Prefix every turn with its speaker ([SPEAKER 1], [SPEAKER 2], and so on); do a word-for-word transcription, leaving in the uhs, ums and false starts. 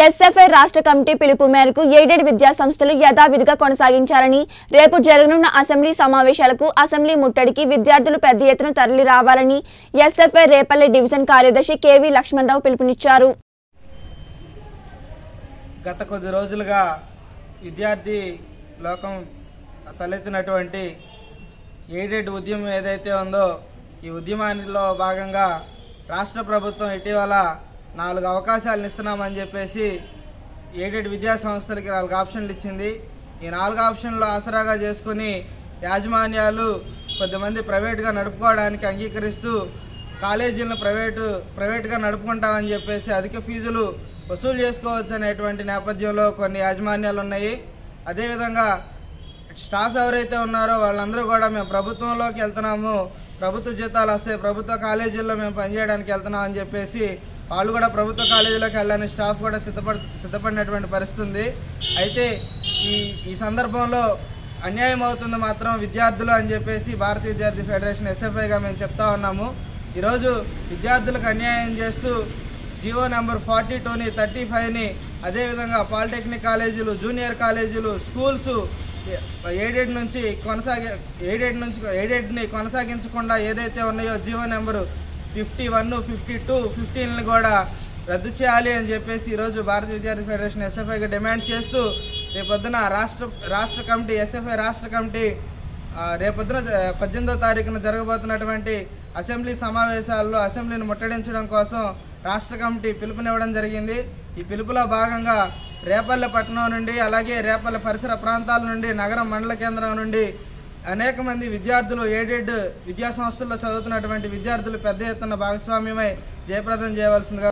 [SPEAKER 1] SFI రాష్ట్ర committee పిలుపు మేరకు ఎయిడెడ్ విద్యా సంస్థలు యథావిధిగా కొనసాగించాలని, రేపు జరగనున్న అసెంబ్లీ సమావేశాలకు అసెంబ్లీ ముట్టడికి విద్యార్థులు పెద్ద ఎత్తున తరలి రావాలని ఎస్ఎఫ్ఐ రేపల్లె డివిజన్ కార్యదర్శి కెవి లక్ష్మణరావు పిలుపునిచ్చారు.
[SPEAKER 2] గత కొద్ది రోజులుగా విద్యార్థి లోకం తలెత్తినటువంటి ఎయిడెడ్ ఉద్యమం ఏదైతే ఉందో ఈ ఉద్యమానిలో భాగంగా రాష్ట్ర ప్రభుత్వం ఇటీవల నాలుగు అవకాశాలను ఇస్తున్నామని చెప్పేసి ఎయిడెడ్ విద్యా సంస్థలకి నాలుగు ఆప్షన్లు ఇచ్చింది. ఈ నాలుగు ఆప్షన్లు ఆసరాగా చేసుకుని యాజమాన్యాలు కొద్దిమంది ప్రైవేట్గా నడుపుకోవడానికి అంగీకరిస్తూ కాలేజీలను ప్రైవేటు ప్రైవేట్గా నడుపుకుంటామని చెప్పేసి అధిక ఫీజులు వసూలు చేసుకోవచ్చు అనేటువంటి నేపథ్యంలో కొన్ని యాజమాన్యాలు ఉన్నాయి. అదేవిధంగా స్టాఫ్ ఎవరైతే ఉన్నారో వాళ్ళందరూ కూడా మేము ప్రభుత్వంలోకి వెళ్తున్నాము, ప్రభుత్వ జీతాలు వస్తే ప్రభుత్వ కాలేజీల్లో మేము పనిచేయడానికి వెళ్తున్నాం అని చెప్పేసి వాళ్ళు కూడా ప్రభుత్వ కాలేజీలోకి వెళ్ళడానికి స్టాఫ్ కూడా సిద్ధపడి సిద్ధపడినటువంటి పరిస్థితి ఉంది. అయితే ఈ ఈ సందర్భంలో అన్యాయం అవుతుంది మాత్రం విద్యార్థులు అని చెప్పేసి భారతీయ విద్యార్థి ఫెడరేషన్ ఎస్ఎఫ్ఐగా మేము చెప్తా ఉన్నాము. ఈరోజు విద్యార్థులకు అన్యాయం చేస్తూ జియో నెంబర్ ఫార్టీ టూని థర్టీ ఫైవ్ని అదేవిధంగా పాలిటెక్నిక్ కాలేజీలు, జూనియర్ కాలేజీలు, స్కూల్స్ ఎయిడెడ్ నుంచి కొనసాగి ఎయిడెడ్ నుంచి ఎయిడెడ్ని కొనసాగించకుండా ఏదైతే ఉన్నాయో GO number fifty one fifty two ఫిఫ్టీన్ని కూడా రద్దు చేయాలి అని చెప్పేసి ఈరోజు భారతీయ విద్యార్థి ఫెడరేషన్ ఎస్ఎఫ్ఐగా డిమాండ్ చేస్తూ రేపొద్దున రాష్ట్ర రాష్ట్ర కమిటీ ఎస్ఎఫ్ఐ రాష్ట్ర కమిటీ రేపొద్దున పద్దెనిమిదో తారీఖున జరగబోతున్నటువంటి అసెంబ్లీ సమావేశాల్లో అసెంబ్లీని ముట్టడించడం కోసం రాష్ట్ర కమిటీ పిలుపునివ్వడం జరిగింది. ఈ పిలుపులో భాగంగా రేపల్లె పట్టణం నుండి అలాగే రేపల్లె పరిసర ప్రాంతాల నుండి నగరం మండల కేంద్రం నుండి అనేక మంది విద్యార్థులు ఎయిడెడ్ విద్యా సంస్థల్లో చదువుతున్నటువంటి విద్యార్థులు పెద్ద ఎత్తున భాగస్వామ్యమై జయప్రదం చేయవలసిందిగా